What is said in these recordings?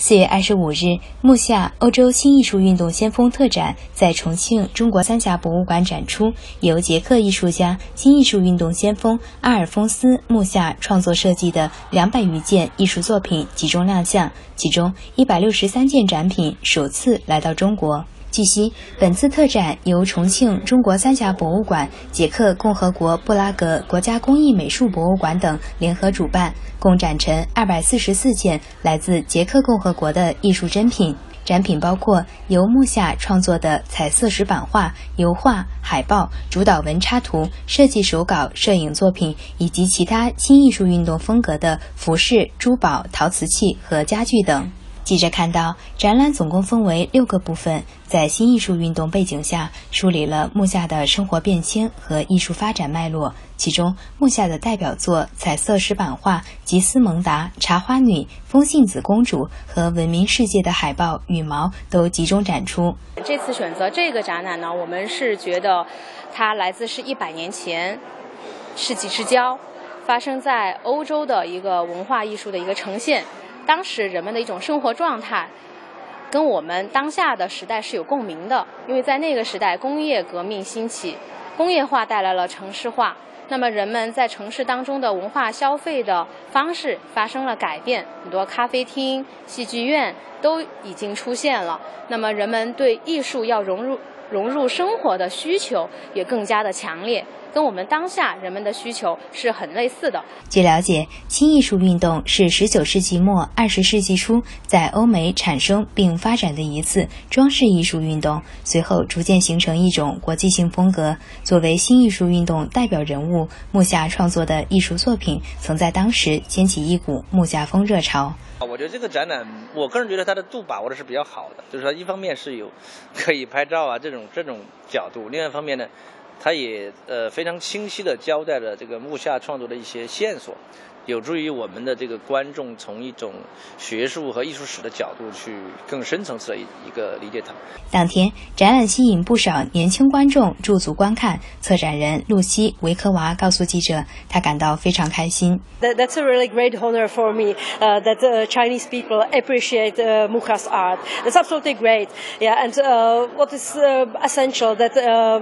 4月25日，目下欧洲新艺术运动先锋特展在重庆中国三峡博物馆展出，由捷克艺术家、新艺术运动先锋阿尔丰斯·穆夏创作设计的200余件艺术作品集中亮相，其中163件展品首次来到中国。据悉，本次特展由重庆中国三峡博物馆、捷克共和国布拉格国家工艺美术博物馆等联合主办，共展陈244件来自捷克共和国的艺术珍品。展品包括由穆夏创作的彩色石版画、油画、海报、主导文插图、设计手稿、摄影作品，以及其他新艺术运动风格的服饰、珠宝、陶瓷器和家具等。记者看到，展览总共分为6个部分，在新艺术运动背景下，梳理了穆夏的生活变迁和艺术发展脉络。其中，穆夏的代表作彩色石版画《吉斯蒙达》《茶花女》《风信子公主》和闻名世界的海报《羽毛》都集中展出。 这次选择这个展览呢，我们是觉得它来自是100年前世纪之交发生在欧洲的一个文化艺术的一个呈现。当时人们的一种生活状态跟我们当下的时代是有共鸣的，因为在那个时代工业革命兴起，工业化带来了城市化，那么人们在城市当中的文化消费的方式发生了改变，很多咖啡厅、戏剧院都已经出现了，那么人们对艺术要融入生活的需求也更加的强烈，跟我们当下人们的需求是很类似的。 据了解，新艺术运动是19世纪末20世纪初在欧美产生并发展的一次装饰艺术运动，随后逐渐形成一种国际性风格。作为新艺术运动代表人物，穆夏创作的艺术作品曾在当时掀起一股穆夏风热潮。 我觉得这个展览，我个人觉得它的度把握的是比较好的，就是说一方面是有可以拍照啊这种角度，另外一方面呢，它也非常清晰地交代了这个穆夏创作的一些线索，有助于我们的这个观众从一种学术和艺术史的角度去更深层次的一个理解它。 当天，展览吸引不少年轻观众驻足观看。策展人露西·维科娃告诉记者，她感到非常开心。 That's a really great honor for me that Chinese people appreciate Mucha's art. That's absolutely great. Yeah, and what is essential that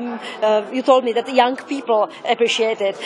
you told me that the young people appreciate it.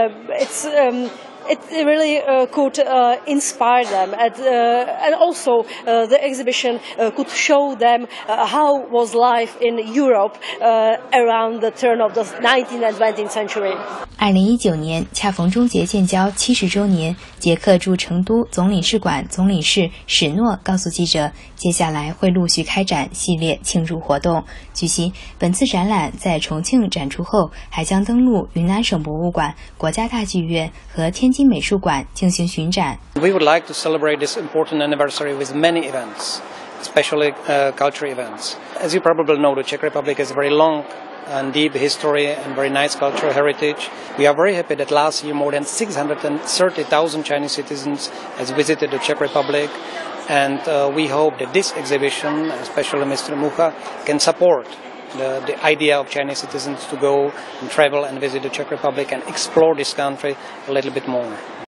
It really could inspire them, and also the exhibition could show them how was life in Europe around the turn of the 19th and 20th century. 2019年恰逢中捷建交70周年，捷克驻成都总领事馆总领事史诺告诉记者，接下来会陆续开展系列庆祝活动。据悉，本次展览在重庆展出后，还将登陆云南省博物馆、国家大剧院和天津美术馆进行巡展。 We would like to celebrate this important anniversary with many events, especially cultural events. As you probably know, the Czech Republic has a very long and deep history and very nice cultural heritage. We are very happy that last year more than 630,000 Chinese citizens has visited the Czech Republic, and we hope that this exhibition, especially Mr. Mucha, can support the idea of Chinese citizens to go and travel and visit the Czech Republic and explore this country a little bit more.